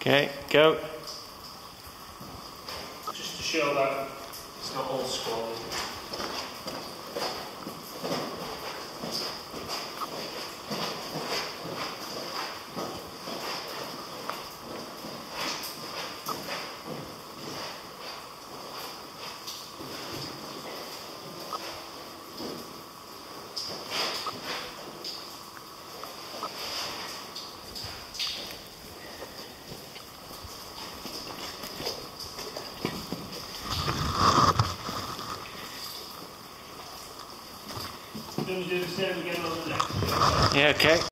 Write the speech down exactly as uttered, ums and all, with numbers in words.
Okay, go. Just to show that it's not all squally. Going to do the same again on the next. Yeah, okay.